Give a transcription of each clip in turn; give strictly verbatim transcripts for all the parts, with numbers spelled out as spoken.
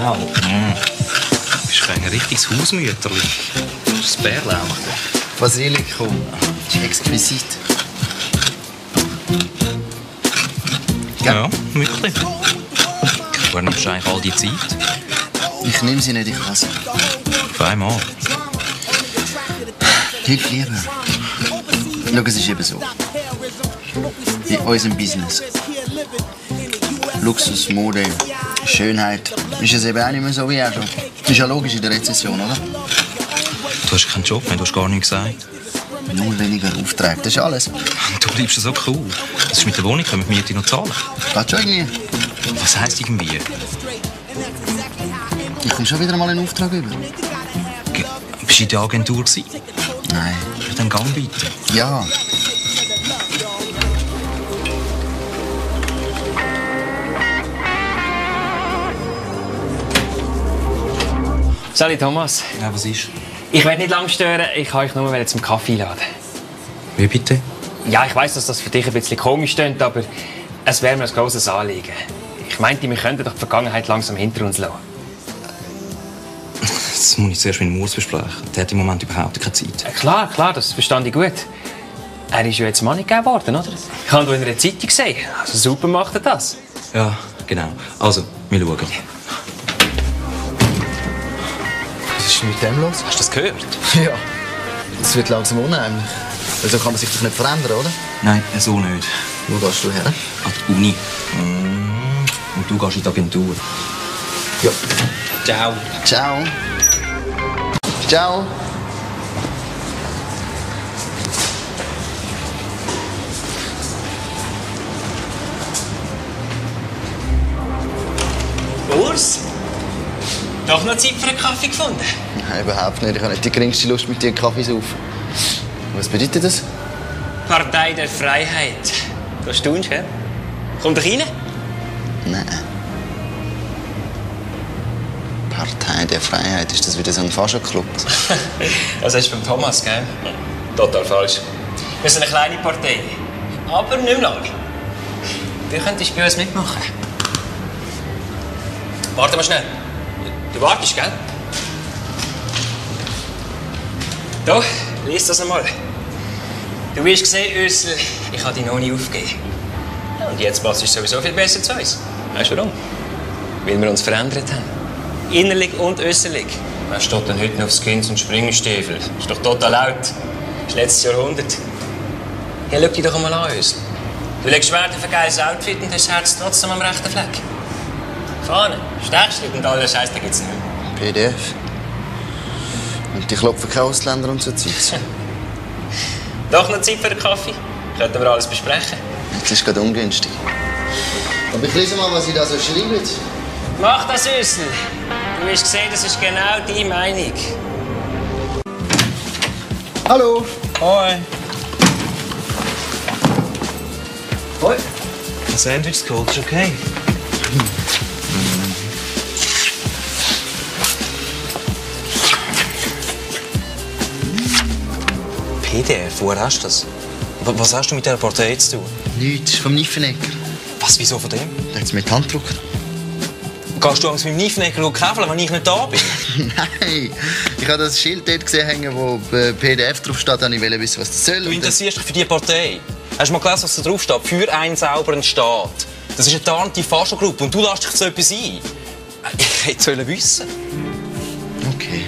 Wow. Mm. Du bist ein richtiges Hausmütterli. Das Bärlauch. Basilikum. Das ist exquisit. Ja, wirklich. Woher nimmst du eigentlich all die Zeit? Ich nehme sie nicht, ich kann sie. Auf einmal. Hilf lieber. Schau, es ist eben so. In unserem Business. Luxus, Mode, Schönheit. Ist es eben auch nicht mehr so wie auch schon. Das ist ja logisch in der Rezession, oder? Du hast keinen Job mehr, du hast gar nichts gesagt. Null weniger Aufträge, das ist alles. Du bleibst so cool. Das ist mit der Wohnung, können wir die Miete noch zahlen? Geht schon irgendwie. Was heisst irgendwie? Ich komme schon wieder mal einen Auftrag über. Ge Bist du in der Agentur gewesen? Nein. Dann gang bitte. Ja. Salut Thomas. Ja, was ist? Ich werde nicht lange stören, ich kann euch nur zum Kaffee einladen. Wie bitte? Ja, ich weiss, dass das für dich ein bisschen komisch klingt, aber es wäre mir ein grosses Anliegen. Ich meinte, wir könnten doch die Vergangenheit langsam hinter uns lassen. Das muss ich zuerst mit Urs besprechen. Der hat im Moment überhaupt keine Zeit. Ja, klar, klar, das verstand ich gut. Er ist ja jetzt Mann gegeben worden, oder? Ich habe ihn in einer Zeitung gesehen. Also super macht er das. Ja, genau. Also, wir schauen. Was ist denn mit dem los? Hast du das gehört? Ja. Es wird langsam unheimlich. Also kann man sich doch nicht verändern, oder? Nein, so nicht. Wo gehst du her? An die Uni. Und du gehst in die Agentur. Ja. Ciao. Ciao. Ciao. Urs? Doch noch Zeit für einen Kaffee gefunden? Nein, überhaupt nicht. Ich habe nicht die geringste Lust, mit dir einen Kaffee zu saufen. Was bedeutet das? Partei der Freiheit. Du staunst, gell? Komm doch rein. Nein. Partei der Freiheit. Ist das wieder so ein Fascho-Club? Das ist vom Thomas, gell? Total falsch. Wir sind eine kleine Partei. Aber nicht mehr lange. Du könntest bei uns mitmachen. Warte mal schnell. Du wartest, gell? Da, lies das einmal. Du wirst sehen, Ursel, ich habe dich noch nie aufgegeben. Und jetzt passt es sowieso viel besser zu uns. Weißt du warum? Weil wir uns verändert haben. Innerlich und äußerlich. Wer steht denn heute noch auf Skins und Springstiefel? Ist doch total laut. Das ist letztes Jahrhundert. Ja, schau dich doch einmal an, Ursel. Du legst Wert auf ein geiles Outfit und hast das Herz trotzdem am rechten Fleck. Fahne, Stechschritt und all der Scheiß, da gibt's nicht mehr. P D F. Und die klopfen keine Ausländer und so Zeit. Doch noch Zeit für einen Kaffee? Könnten wir alles besprechen? Jetzt ist es gerade ungünstig. Aber ich lese mal, was ich da so schreibe. Mach das, Ursel. Du wirst sehen, das ist genau deine Meinung. Hallo. Hoi. Hoi. Ein Sandwich geholt, ist okay. P D F, woher hast du das? Was hast du mit dieser Partei zu tun? Nichts, vom Niffenegger. Was, wieso von dem? Der hat es mit Hand gedruckt. Gehst du mit dem Niffenegger käfeln, wenn ich nicht da bin? Nein. Ich habe das Schild dort gesehen, hängen, wo P D F draufsteht, und ich wollte wissen, was das soll. Du interessierst dich für diese Partei. Hast du mal gelesen, was da draufsteht? Für einen sauberen Staat. Das ist eine tarnte Fascho-Gruppe und du lässt dich zu etwas ein. Ich hätte es wissen. Okay.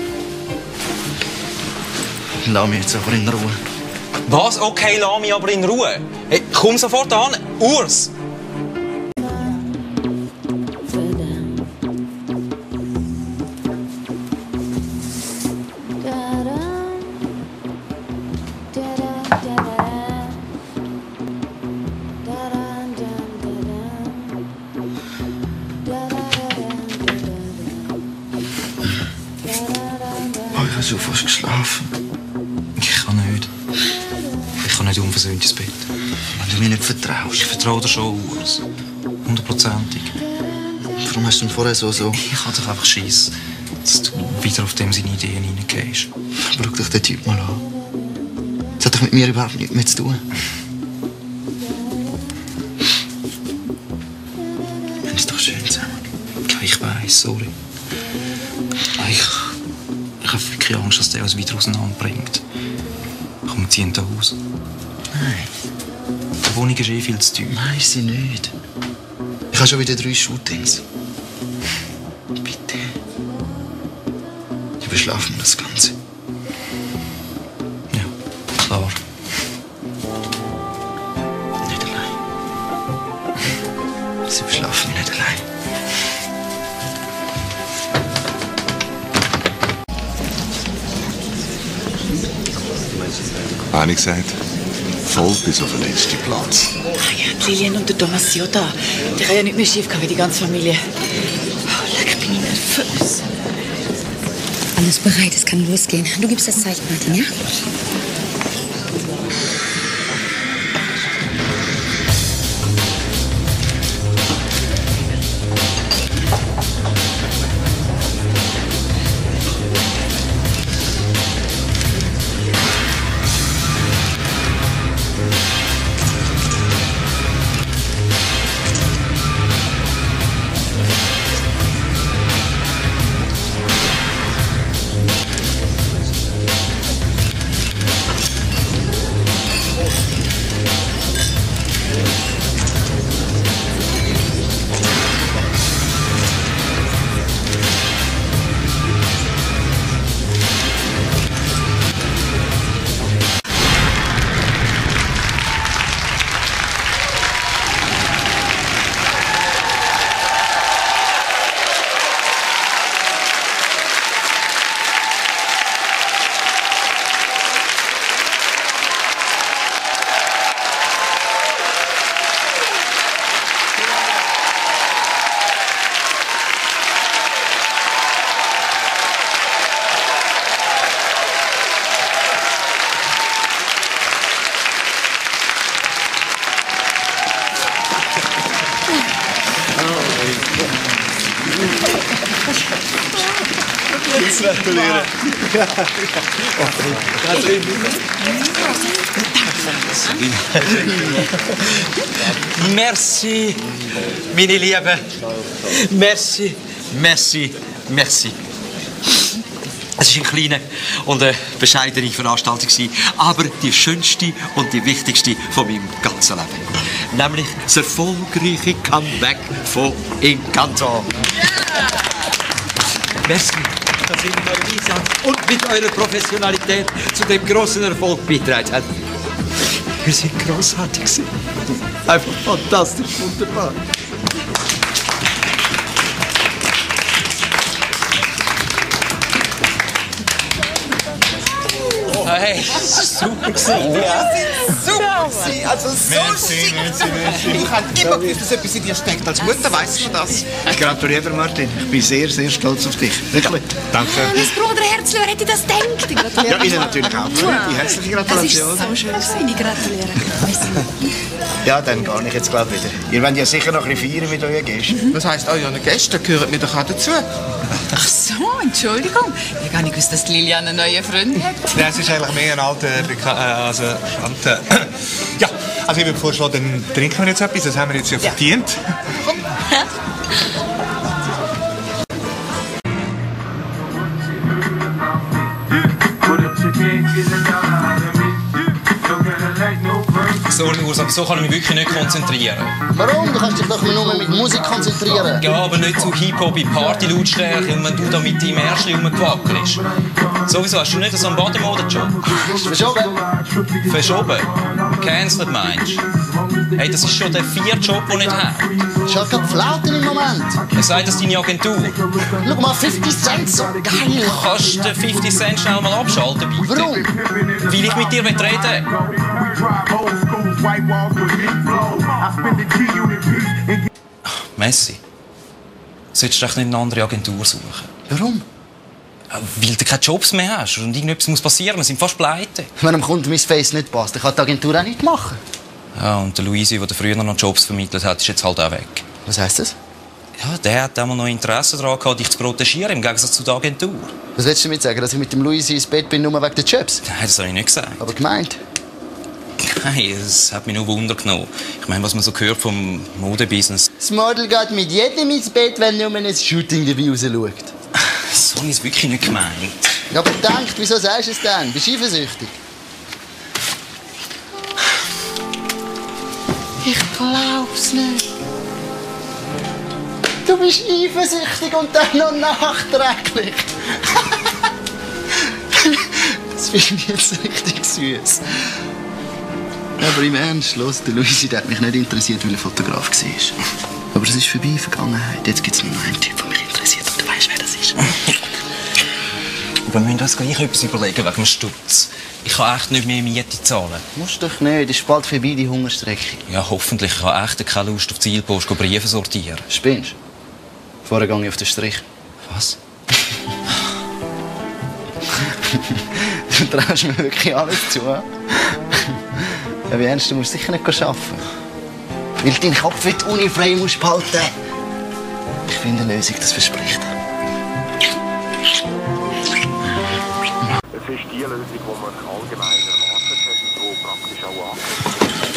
Lass mich jetzt aber in Ruhe. Was? Okay, lass mich aber in Ruhe. Hey, komm sofort an. Urs! Oh, ich habe so fast geschlafen. Ich kann nicht. Ich kann nicht unversöhnt ins Bett. Wenn du mir nicht vertraust. Ich vertraue dir schon, Urs. Hundertprozentig. Warum hast du denn vorher so so? Ich habe doch einfach Schiss, dass du wieder auf dem seine Ideen hineingehst. Schau doch den Typ mal an. Das hat doch mit mir überhaupt nichts mehr zu tun. Wir haben es doch schön zusammen. Ja, ich weiß. weiss, sorry. Ich, ich habe wirklich Angst, dass der uns wieder auseinanderbringt. Komm, wir ziehen hier aus. Nein. Die Wohnung ist eh viel zu teuer. Nein, ist sie nicht. Ich habe schon wieder drei Shootings. Bitte. Überschlafen wir das Ganze. Ja, klar. Nicht allein. Sie überschlafen mich nicht allein. Habe ich gesagt, voll bis auf den letzten Platz. Ah ja, die Lilian und der Thomas sind ja da. Die kann ja nicht mehr schief gehen wie die ganze Familie. Oh, leck, bin ich nervös. Alles bereit, es kann losgehen. Du gibst das Zeichen, Martin, ja? Gratulieren. Merci, meine Lieben. Merci, merci, merci. Es war eine kleine und eine bescheidene Veranstaltung, aber die schönste und die wichtigste von meinem ganzen Leben. Nämlich das erfolgreiche Comeback von Encanto. Yeah! Merci, dass ihr mit eurem Einsatz und mit eurer Professionalität zu dem grossen Erfolg beigetragen habt. Wir sind grossartig. Einfach fantastisch, wunderbar. Hey, super gewesen. Ja, super gewesen. Also so Merci, schick. merci, merci. Ich habe immer gewusst, dass etwas in dir steckt. Als Mutter weiss man das. Ich gratuliere, Martin. Ich bin sehr, sehr stolz auf dich. Wirklich. Danke. Das Bruderherzl, wer hätte das gedacht? Ich gratuliere. Ja, Ihnen natürlich auch. Die herzliche Das ist Gratulation. so schön gewesen. Ich gratuliere. Ja, dann gehe ich jetzt glaube wieder. Ihr wollt ja sicher noch ein bisschen feiern mit euren Gästen. Das heisst, euren Gäste gehören mir doch auch dazu. Ach so, Entschuldigung. Ich habe gar nicht gewusst, dass Lilian einen neuen Freund hat. Ja, es ist eigentlich mehr ein alter Beka äh, also, Bekannter. Ja, also ich würde vorschlagen, dann trinken wir jetzt etwas, das haben wir jetzt ja verdient. Sorry, Urs, aber so kann ich mich wirklich nicht konzentrieren. Warum? Du kannst dich doch nur mit Musik konzentrieren. Ja, aber nicht zu Hip-Hop in Party-Lautstärke und wenn du da mit deinem Ärschchen rumgewackelst. Sowieso, hast du nicht so einen Bademodenjob? Ist verschoben. Verschoben? Cancelled meinst du? Hey, das ist schon der vierte Job, den ich nicht habe. Ich habe gerade Flauten im Moment. Wer sagt das deine Agentur? Schau mal, fifty Cent, so geil. Kannst du den fifty Cent schnell mal abschalten, bitte? Warum? Weil ich mit dir reden will. Messi, solltest du echt nicht eine andere Agentur suchen? Warum? Weil du keine Jobs mehr hast und irgendetwas muss passieren. Wir sind fast pleite. Wenn einem Kunden mein Face nicht passt, dann kann die Agentur auch nicht machen. Ja, und der Luisi, der früher noch Jobs vermittelt hat, ist jetzt halt auch weg. Was heisst das? Ja, der hat einmal noch Interesse daran gehabt, dich zu protegieren, im Gegensatz zu der Agentur. Was willst du damit sagen, dass ich mit dem Luisi ins Bett bin, nur wegen der Jobs? Nein, das habe ich nicht gesagt. Aber gemeint. Nein, es hat mich nur Wunder genommen. Ich meine, was man so hört vom Modebusiness. Das Model geht mit jedem ins Bett, wenn nur ein Shooting dabei raus schaut. So habe ich es wirklich nicht gemeint. Ja, aber denk, wieso sagst du es denn? Bist du eifersüchtig? Ich glaub's nicht. Du bist eifersüchtig und dann noch nachträglich. Das finde ich jetzt richtig süß. Aber im Ernst, los, der Luisi, der hat mich nicht interessiert, weil er Fotograf war. Aber es ist vorbei, Vergangenheit. Jetzt gibt es nur noch einen Typ, der mich interessiert. Und du weißt, wer das ist. Aber wir müssen uns gleich etwas überlegen wegen dem Stutz. Ich kann echt nicht mehr Miete zahlen. Musst doch nicht, es ist bald vorbei, die Hungerstrecke. Ja, hoffentlich. Ich habe echt keine Lust auf Zielpost Briefe sortieren. Spinnst du? Vorher gehe ich auf den Strich. Was? Du traust mir wirklich alles zu. Ja, wie ernst, du musst sicher nicht arbeiten. Weil du deinen Kopf für die Uni frei musst behalten. Ich finde eine Lösung, das verspricht. Es ist die Lösung, die man allgemein erwartet hat und die praktisch auch angekommen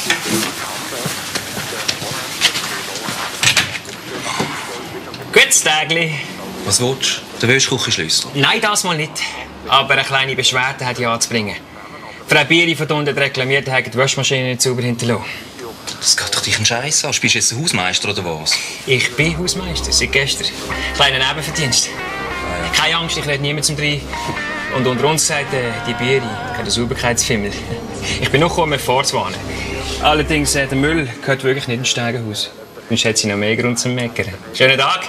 ist. Gutes Tägli. Was willst du? Der Wäschküchenschlüssel? Nein, das mal nicht. Aber eine kleine Beschwerde hat ich anzubringen. Frau Bieri von unten reklamiert, hat die Waschmaschine nicht sauber hinterlassen. Das geht doch dich einen Scheiß an. Spielst du jetzt Hausmeister oder was? Ich bin Hausmeister, seit gestern. Kleiner Nebenverdienst. Ah, ja. Keine Angst, ich rede niemand zum Dreh. Und unter uns gesagt, äh, die Bieri, kein Sauberkeitsfimmel. Ich bin noch gekommen, um vorzuwarnen. Allerdings, äh, der Müll gehört wirklich nicht ins Steigenhaus. Sonst hat sie noch mehr Grund zum Meckern. Schönen Tag.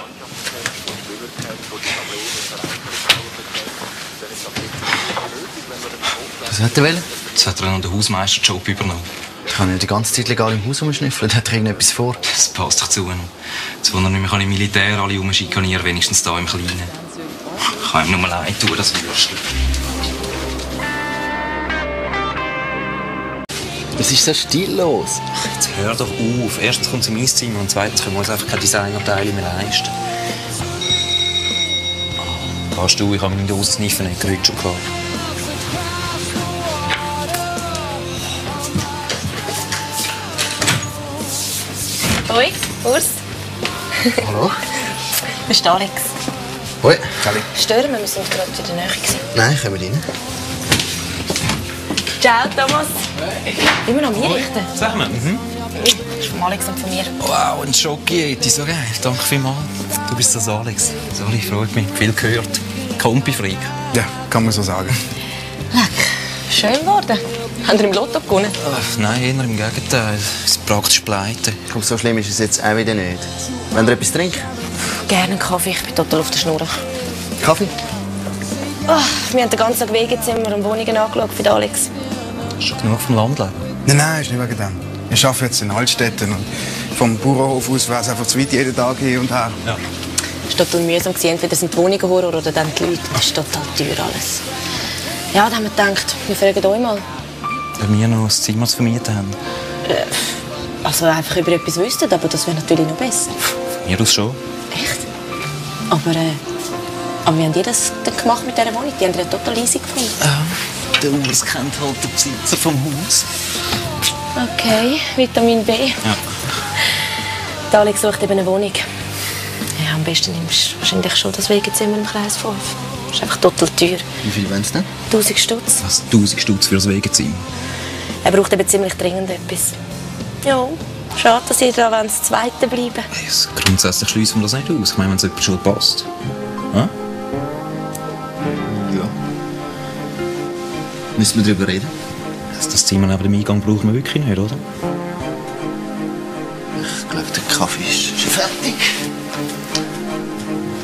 Was hat er wollen? Jetzt hat er noch den Hausmeisterjob übernommen. Ich kann nicht die ganze Zeit legal im Haus rumschnüffeln. Hat er irgendetwas vor? Das passt doch zu ihm. Jetzt, wo er nicht mehr im Militär alle rumschikanieren, wenigstens da im Kleinen. Ich kann ihm nur leid tun, das Würstchen. Was ist so stillos? Ach, jetzt hör doch auf. Erstens kommt sie in mein Zimmer und zweitens können wir uns einfach keine Designerteile mehr leisten. Oh, kannst du, ich habe meine Dose Sniffen nicht heute schon gehabt. Hoi, Urs. Hallo. Bist du Alex? Hoi, Sally. Stören wir, wir sind gerade in der Nähe gewesen. Nein, kommen rein. Ciao, Thomas. Immer noch mir richten? Sag mal. Mhm. Das ist von Alex und von mir. Wow, ein Schoki, so geil. Danke vielmals. Du bist das Alex. Sorry, freut mich. Viel gehört. Kompi-Freak. Ja, kann man so sagen. Leck, schön geworden. Habt ihr im Lotto gewonnen? Ach, nein, eher im Gegenteil. Es ist praktisch pleite. Komm, so schlimm ist es jetzt auch wieder nicht. Wollt ihr etwas trinken? Gerne einen Kaffee, ich bin total auf der Schnur. Kaffee? Oh, wir haben den ganzen Tag Wegezimmer und Wohnungen angeschaut für Alex. Hast du schon genug vom Landleben? Nein, nein, ist nicht wegen dem. Ich arbeite jetzt in Altstädten und vom Bauernhof aus wäre es einfach zu weit jeden Tag hin und her. Ja. Es war total mühsam. Entweder sind die Wohnungen Horror oder dann die Leute. Das ist total teuer alles. Ja, da haben wir gedacht, wir fragen euch mal. Ob wir noch ein Zimmer zu vermieten haben? Äh, also einfach über etwas wüssten, aber das wäre natürlich noch besser. Von mir aus schon. Echt? Aber, äh, aber wie habt ihr das denn gemacht mit dieser Wohnung? Die haben ja total easy gefunden. Ja, der Urs kennt halt den Besitzer vom Haus. Okay, Vitamin B. Ja. Der Alex sucht eben eine Wohnung. Ja, am besten nimmst du wahrscheinlich schon das Wegezimmer im Kreis fünf. Das ist einfach total teuer. Wie viel wollen Sie denn? tausend Stutz. Was? tausend Stutz für das Wegezimmer? Er braucht eben ziemlich dringend etwas. Ja, schade, dass ihr da das Zweite bleiben. Hey, grundsätzlich schließen wir das nicht aus. Ich meine, wenn es jemand schon passt. Hm? Ja. Müssen wir darüber reden? Also das Zimmer neben dem Eingang brauchen wir wirklich nicht, oder? Ich glaube, der Kaffee ist schon fertig.